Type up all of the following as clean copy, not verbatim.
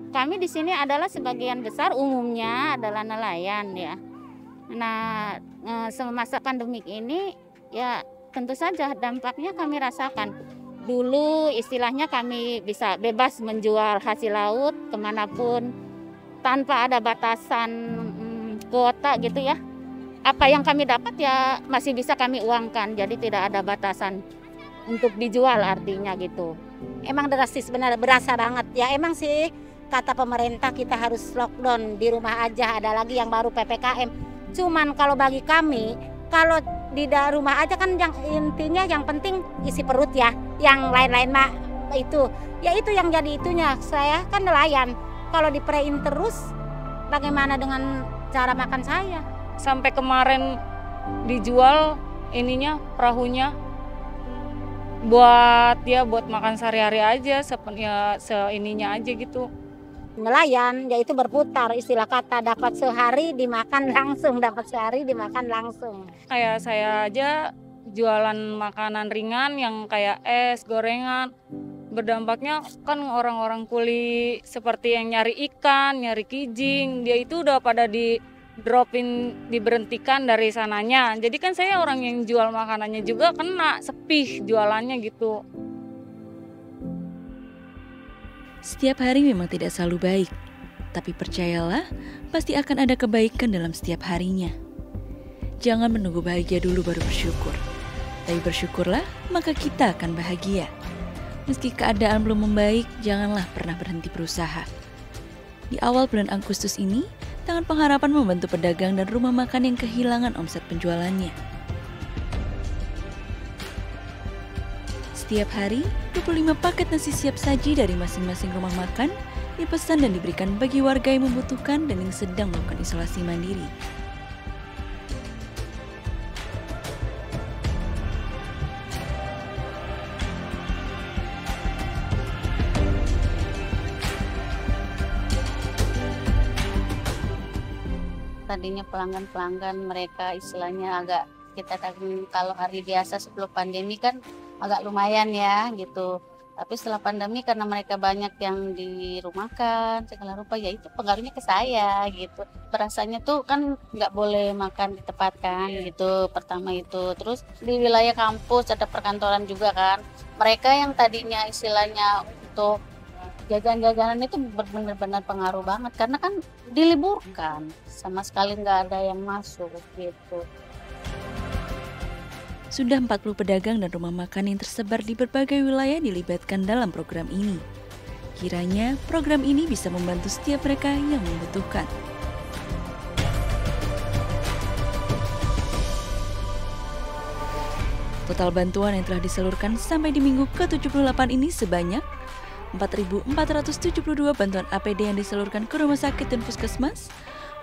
Kami di sini adalah sebagian besar umumnya adalah nelayan ya. Nah, semasa pandemik ini ya tentu saja dampaknya kami rasakan. Dulu istilahnya kami bisa bebas menjual hasil laut kemanapun tanpa ada batasan kuota gitu ya. Apa yang kami dapat ya masih bisa kami uangkan, jadi tidak ada batasan untuk dijual artinya gitu. Emang drastis, benar berasa banget ya. Emang sih kata pemerintah kita harus lockdown di rumah aja, ada lagi yang baru PPKM. Cuman kalau bagi kami, kalau di rumah aja kan yang intinya yang penting isi perut ya. Yang lain-lain mah itu ya itu yang jadi itunya. Saya kan nelayan, kalau diprein terus bagaimana dengan cara makan saya? Sampai kemarin dijual ininya perahunya buat makan sehari-hari aja, seininya aja gitu. Nelayan yaitu berputar, istilah kata dapat sehari dimakan langsung, dapat sehari dimakan langsung. Kayak saya aja jualan makanan ringan yang kayak es, gorengan. Berdampaknya kan orang-orang kuli seperti yang nyari ikan, nyari kijing, dia itu udah pada diberhentikan dari sananya. Jadi kan saya orang yang jual makanannya juga kena sepi jualannya gitu. Setiap hari memang tidak selalu baik, tapi percayalah, pasti akan ada kebaikan dalam setiap harinya. Jangan menunggu bahagia dulu baru bersyukur. Tapi bersyukurlah, maka kita akan bahagia. Meski keadaan belum membaik, janganlah pernah berhenti berusaha. Di awal bulan Agustus ini, Tangan Pengharapan membantu pedagang dan rumah makan yang kehilangan omset penjualannya. Setiap hari, 25 paket nasi siap saji dari masing-masing rumah makan dipesan dan diberikan bagi warga yang membutuhkan dan yang sedang melakukan isolasi mandiri. Tadinya pelanggan-pelanggan mereka istilahnya agak kita kalau hari biasa sebelum pandemi kan agak lumayan ya gitu. Tapi setelah pandemi karena mereka banyak yang dirumahkan segala rupa ya itu pengaruhnya ke saya gitu. Berasanya tuh kan nggak boleh makan di tempat kan gitu. Pertama itu terus di wilayah kampus ada perkantoran juga kan. Mereka yang tadinya istilahnya untuk jajan-jajanan itu benar-benar pengaruh banget karena kan diliburkan sama sekali nggak ada yang masuk gitu. Sudah 40 pedagang dan rumah makan yang tersebar di berbagai wilayah dilibatkan dalam program ini. Kiranya program ini bisa membantu setiap mereka yang membutuhkan. Total bantuan yang telah disalurkan sampai di minggu ke-78 ini sebanyak 4.472 bantuan APD yang disalurkan ke rumah sakit dan puskesmas,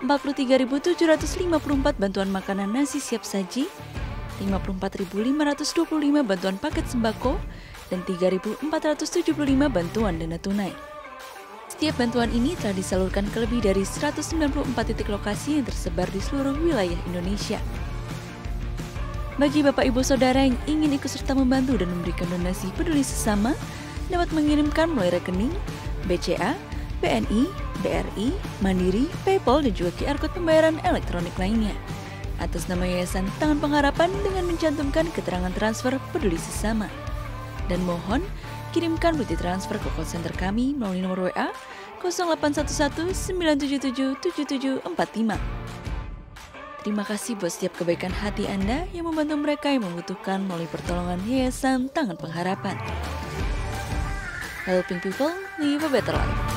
43.754 bantuan makanan nasi siap saji, 54.525 bantuan paket sembako, dan 3.475 bantuan dana tunai. Setiap bantuan ini telah disalurkan ke lebih dari 194 titik lokasi yang tersebar di seluruh wilayah Indonesia. Bagi Bapak Ibu Saudara yang ingin ikut serta membantu dan memberikan donasi peduli sesama, dapat mengirimkan melalui rekening BCA, BNI, BRI, Mandiri, PayPal, dan juga QR Code pembayaran elektronik lainnya atas nama Yayasan Tangan Pengharapan dengan mencantumkan keterangan transfer peduli sesama. Dan mohon kirimkan bukti transfer ke call center kami melalui nomor WA 0811 977 7745. Terima kasih buat setiap kebaikan hati Anda yang membantu mereka yang membutuhkan melalui pertolongan Yayasan Tangan Pengharapan. Helping people live a better life.